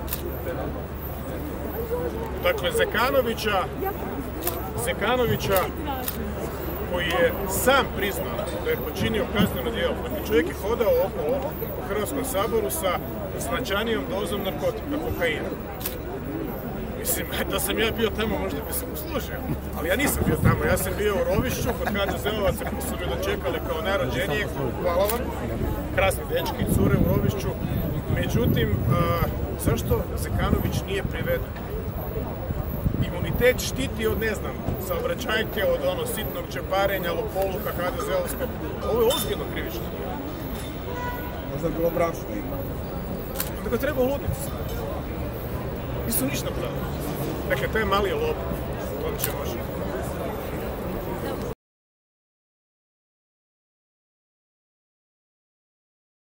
Dakle, Zekanovića koji je sam priznao da je počinio kazneno djelo. Dakle, čovjek je hodao okolo po Hrvatskom saboru sa značajnijom dozom narkotika, kokaina. Mislim, da sam ja bio tamo, možda bi se poslužio. Ali ja nisam bio tamo, ja sam bio u Rovišću, kod HDZ-ovaca koji su me dočekali kao najrođenijeg, hvala vam, krasni dečki i cure u Rovišću. Međutim, zašto Zekanović nije priveden? Imunitet štiti od, ne znam, saobraćajke, od ono sitnog čeparenja, lopoluka, HDZ-ovskog. Ovo je ozbiljno krivično. Možda je bilo brašno. Onda ga treba u ludnicu staviti. Nisu ništa napravili. Dakle, taj mali je lopov. To će može.